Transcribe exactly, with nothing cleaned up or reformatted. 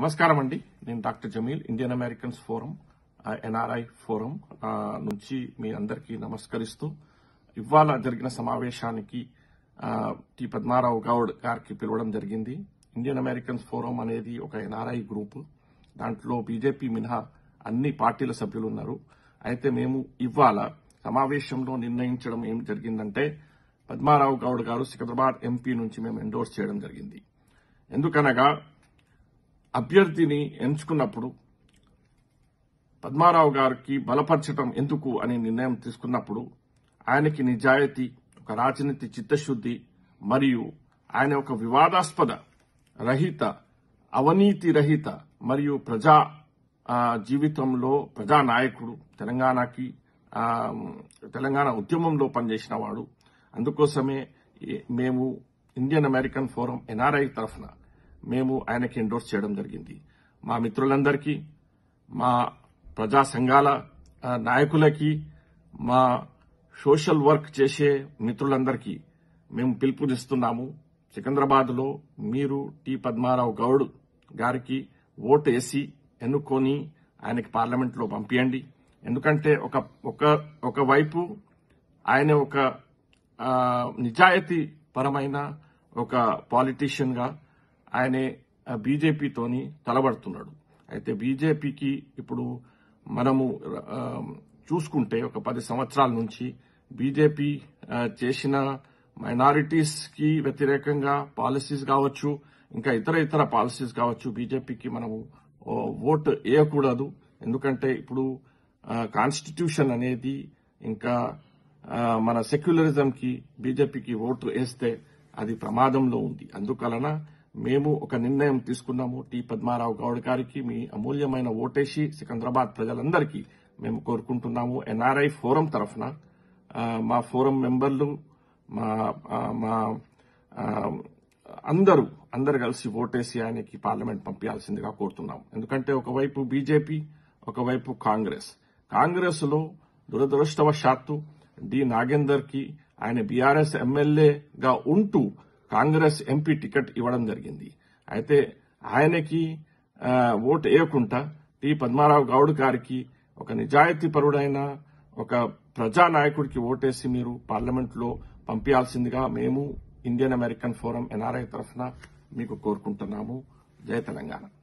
నమస్కారం అండి. నేను doctor Jameel, Indian Americans forum, NRI forum నుంచి మీ అందరికీ నమస్కరిస్తూ ఇవాళ జరిగిన సమావేశానికి టి పద్మారావు గౌడ్ గారికి పిలవడం జరిగింది. ఇండియన్ అమెరికన్స్ ఫోరం అనేది ఒక ఎన్ఆర్ఐ గ్రూప్. దాంట్లో బీజేపీ మినహా అన్ని పార్టీల సభ్యులు ఉన్నారు. అయితే మేము ఇవాళ సమావేశంలో నిర్ణయించడం ఏం జరిగిందంటే పద్మారావు గౌడ్ గారు సికింద్రాబాద్ ఎంపీ నుంచి మేము ఎండోర్స్ చేయడం జరిగింది. ఎందుకనగా అభ్యర్థిని ఎంచుకున్నప్పుడు పద్మారావు గారికి బలపరచడం ఎందుకు అనే నిర్ణయం తీసుకున్నప్పుడు ఆయనకి నిజాయితీ, ఒక రాజనీతి చిత్తశుద్ది మరియు ఆయన ఒక వివాదాస్పద రహిత, అవినీతి రహిత మరియు ప్రజా జీవితంలో ప్రజా నాయకుడు, తెలంగాణకి తెలంగాణ ఉద్యమంలో పనిచేసిన వాడు. అందుకోసమే మేము ఇండియన్ అమెరికన్ ఫోరం ఎన్ఆర్ఐ తరఫున మేము ఆయనకి ఎండోర్స్ చేయడం జరిగింది. మా మిత్రులందరికీ, మా ప్రజా సంఘాల నాయకులకి, మా సోషల్ వర్క్ చేసే మిత్రులందరికీ మేము పిలుపునిస్తున్నాము. సికింద్రాబాద్ లో మీరు టి పద్మారావు గౌడ్ గారికి ఓటు వేసి ఎన్నుకొని ఆయనకి పార్లమెంట్ లో పంపించండి. ఎందుకంటే ఒక ఒక ఒకవైపు ఆయన ఒక నిజాయితీ పరమైన ఒక పాలిటీషియన్ గా ఆయనే బీజేపీతోని తలబడుతున్నాడు. అయితే బీజేపీకి ఇప్పుడు మనము చూసుకుంటే ఒక పది సంవత్సరాల నుంచి బీజేపీ చేసిన మైనారిటీస్ కి వ్యతిరేకంగా పాలసీస్ కావచ్చు, ఇంకా ఇతర ఇతర పాలసీస్ కావచ్చు, బీజేపీకి మనము ఓటు వేయకూడదు. ఎందుకంటే ఇప్పుడు కాన్స్టిట్యూషన్ అనేది ఇంకా మన సెక్యులరిజం కి బీజేపీకి ఓటు వేస్తే అది ప్రమాదంలో ఉంది. అందువలన మేము ఒక నిర్ణయం తీసుకున్నాము. టి పద్మారావు గౌడ్ గారికి మీ అమూల్యమైన ఓటేసి సికింద్రాబాద్ ప్రజలందరికీ మేము కోరుకుంటున్నాము. ఎన్ఆర్ఐ ఫోరం తరఫున మా ఫోరం మెంబర్లు, మా మా అందరూ అందరు కలిసి ఓటేసి ఆయనకి పార్లమెంట్ పంపించాల్సిందిగా కోరుతున్నాము. ఎందుకంటే ఒకవైపు బీజేపీ, ఒకవైపు కాంగ్రెస్. కాంగ్రెస్ లో దురదృష్టవశాత్తు డి నాగేందర్ కి ఆయన బీఆర్ఎస్ ఎమ్మెల్యేగా ఉంటూ కాంగ్రెస్ ఎంపీ టికెట్ ఇవ్వడం జరిగింది. అయితే ఆయనకి ఓటు వేయకుండా టి పద్మారావు గౌడ్ గారికి, ఒక నిజాయితీ పరుడైన ఒక ప్రజానాయకుడికి ఓటేసి మీరు పార్లమెంట్ లో పంపించాల్సిందిగా మేము ఇండియన్ అమెరికన్ ఫోరం ఎన్ఆర్ఐ తరఫున మీకు కోరుకుంటున్నాము. జై తెలంగాణ.